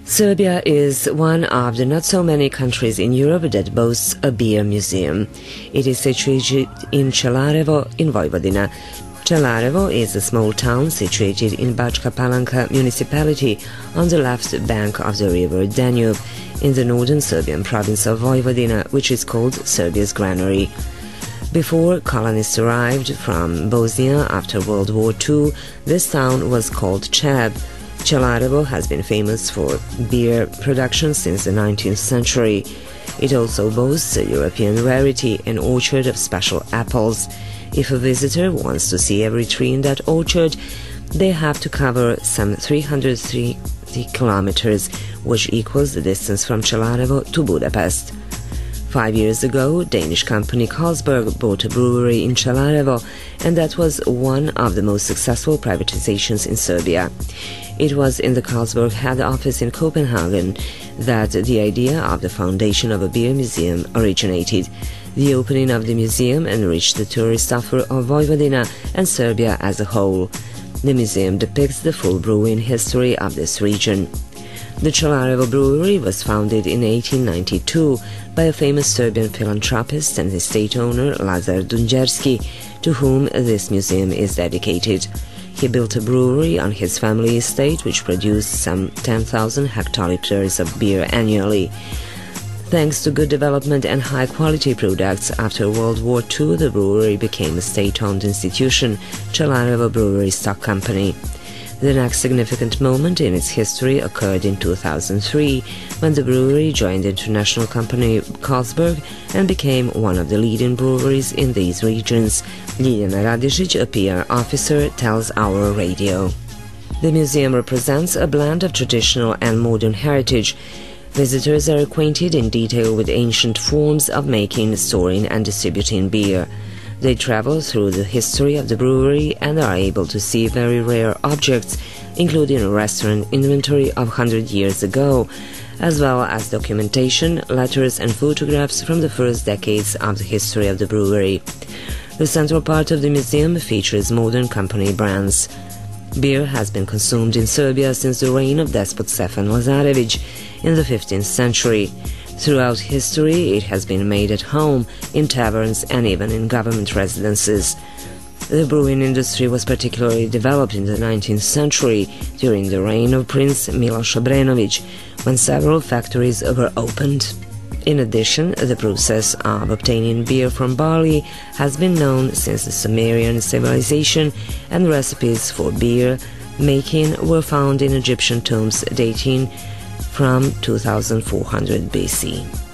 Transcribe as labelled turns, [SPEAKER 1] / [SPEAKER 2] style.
[SPEAKER 1] Serbia is one of the not so many countries in Europe that boasts a beer museum. It is situated in Čelarevo in Vojvodina. Čelarevo is a small town situated in Bačka Palanka municipality on the left bank of the river Danube in the northern Serbian province of Vojvodina, which is called Serbia's Granary. Before colonists arrived from Bosnia after World War II, this town was called Čeb. Čelarevo has been famous for beer production since the 19th century. It also boasts a European rarity, an orchard of special apples. If a visitor wants to see every tree in that orchard, they have to cover some 330 kilometers, which equals the distance from Čelarevo to Budapest. 5 years ago, Danish company Carlsberg bought a brewery in Čelarevo, and that was one of the most successful privatizations in Serbia. It was in the Carlsberg head office in Copenhagen that the idea of the foundation of a beer museum originated. The opening of the museum enriched the tourist offer of Vojvodina and Serbia as a whole. The museum depicts the full brewing history of this region. The Čelarevo brewery was founded in 1892 by a famous Serbian philanthropist and estate owner Lazar Dunjerski, to whom this museum is dedicated. He built a brewery on his family estate which produced some 10,000 hectoliters of beer annually. Thanks to good development and high-quality products, after World War II the brewery became a state-owned institution, Čelarevo Brewery Stock Company. The next significant moment in its history occurred in 2003, when the brewery joined the international company Carlsberg and became one of the leading breweries in these regions. Ljiljana Radišić, a PR officer, tells Our Radio. The museum represents a blend of traditional and modern heritage. Visitors are acquainted in detail with ancient forms of making, storing and distributing beer. They travel through the history of the brewery and are able to see very rare objects, including a restaurant inventory of 100 years ago, as well as documentation, letters and photographs from the first decades of the history of the brewery. The central part of the museum features modern company brands. Beer has been consumed in Serbia since the reign of despot Stefan Lazarević in the 15th century. Throughout history, it has been made at home, in taverns and even in government residences. The brewing industry was particularly developed in the 19th century during the reign of Prince Miloš Obrenović, when several factories were opened. In addition, the process of obtaining beer from barley has been known since the Sumerian civilization, and recipes for beer making were found in Egyptian tombs dating from 2400 BC.